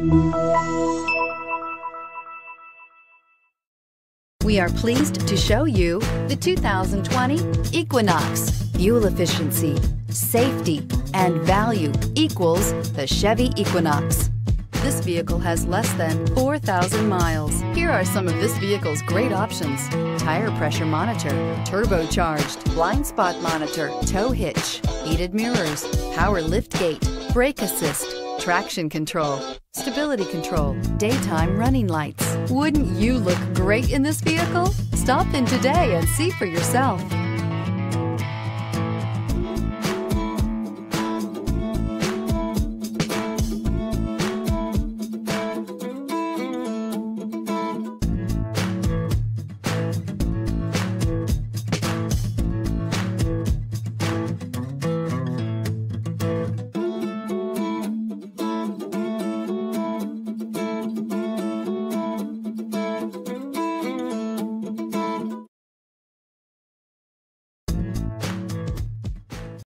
We are pleased to show you the 2020 Equinox. Fuel efficiency, safety, and value equals the Chevy Equinox. This vehicle has less than 4,000 miles. Here are some of this vehicle's great options: tire pressure monitor, turbocharged, blind spot monitor, tow hitch, heated mirrors, power lift gate, brake assist, traction control, stability control, daytime running lights. Wouldn't you look great in this vehicle? Stop in today and see for yourself.